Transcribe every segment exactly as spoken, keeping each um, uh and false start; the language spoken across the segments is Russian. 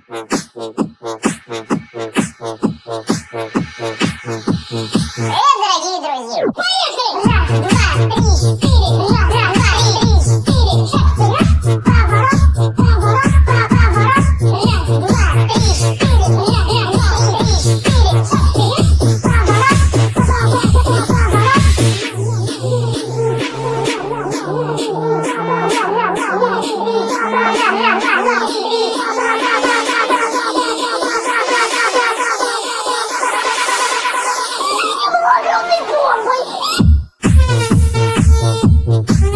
дорогие друзья! Поехали! Раз, два, три, четыре! Раз, два, три, четыре! Шесть! Поворот! Поворот! Поворот! Раз, два, три, четыре! Раз, два, три, четыре! Шесть! Поворот!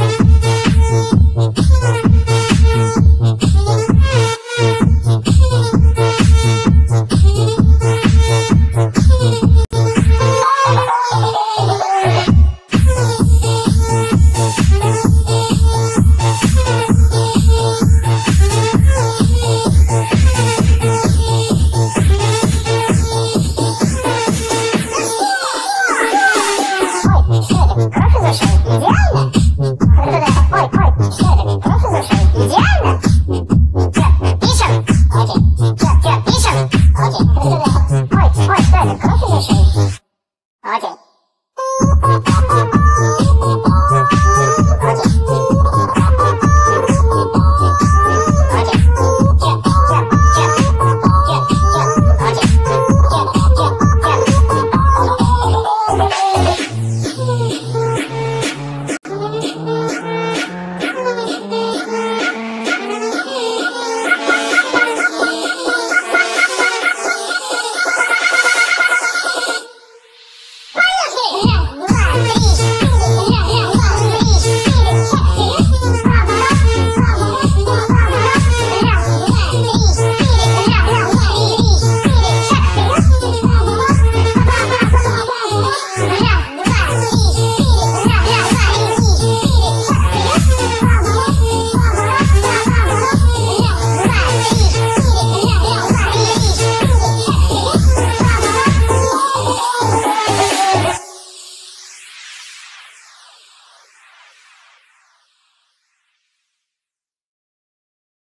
Thank you.